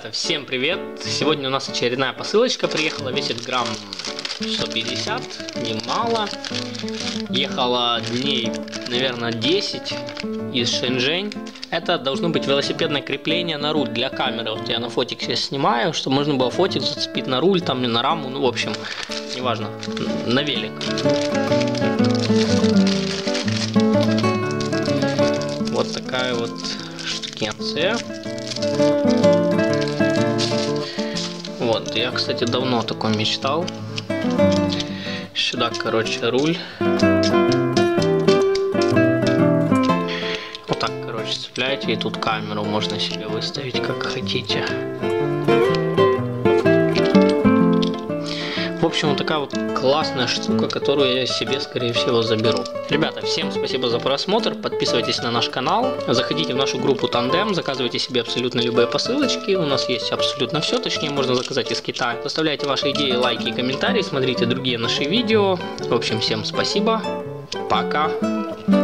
Ребята, всем привет! Сегодня у нас очередная посылочка приехала, весит грамм 150, немало. Ехала дней, наверное, 10 из Шэньчжэнь. Это должно быть велосипедное крепление на руль для камеры. Вот я на фотик сейчас снимаю, чтобы можно было фотик зацепить на руль, там и на раму, ну в общем, неважно, на велик. Вот такая вот штукенция. Вот, я, кстати, давно о таком мечтал. Сюда, короче, руль. Вот так, короче, цепляете, и тут камеру можно себе выставить, как хотите. В общем, вот такая вот классная штука, которую я себе, скорее всего, заберу. Ребята, всем спасибо за просмотр. Подписывайтесь на наш канал. Заходите в нашу группу Тандем. Заказывайте себе абсолютно любые посылочки. У нас есть абсолютно все. Точнее, можно заказать из Китая. Оставляйте ваши идеи, лайки и комментарии. Смотрите другие наши видео. В общем, всем спасибо. Пока.